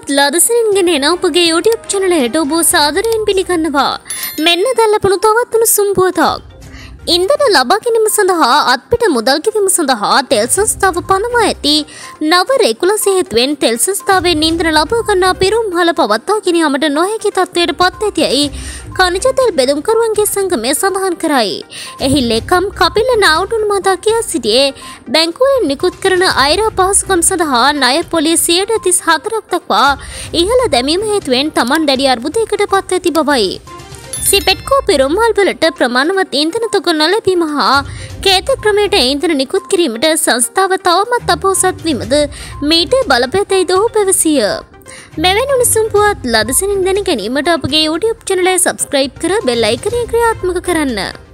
ලදසරින්ගෙන එන ඔබගේ YouTube channel එකට ඔබ සාදරයෙන් පිළිගන්නවා. මෙන්න දැල්ලපුණු තවත් උණුසුම් පුවතක්. ඉන්ධන ලබා ගැනීම සඳහා අත්පිට මුදල් ගෙවීම සඳහා තෙල් සංස්ථාව පනවා ඇති නව රෙගුලේෂන් හේතුවෙන් තෙල් සංස්ථාවෙන් ඉන්ධන ලබා ගන්නා පිරුම්හල පවත්වාගෙන යාමට නොහැකි තත්ත්වයට පත් ඇතැයි ඛනිජ තෙල් බෙදුම්කරුවන්ගේ සංගමය සඳහන් කරයි. එහි ලේකම් කපිල නාවුඩුන් මහතා කියා සිටියේ බැංකුවෙන් නිකුත් කරන අයරා පහසුකම් සඳහා ණය පොලිය 34ක් දක්වා ඉහළ දැමීම හේතුවෙන් Taman දැඩි අර්බුදයකට පත් ඇති බවයි. සිපෙට්කෝ පිරුම්හල් වලට ප්‍රමාණවත් ඉන්ධන තොග නොලැබීම හා කේත ක්‍රමයට ඉන්ධන නිකුත් කිරීමට සංස්ථාව තවමත් අපොහොසත් වීමද මීට බලපෑතැයිද ඔහු පැවසිය. මෙවැනි උණුසුම් පුවත් ලදසනින් දැන ගැනීමට අපගේ YouTube channel එක subscribe කර බෙල් අයිකනය ක්‍රියාත්මක කරන්න.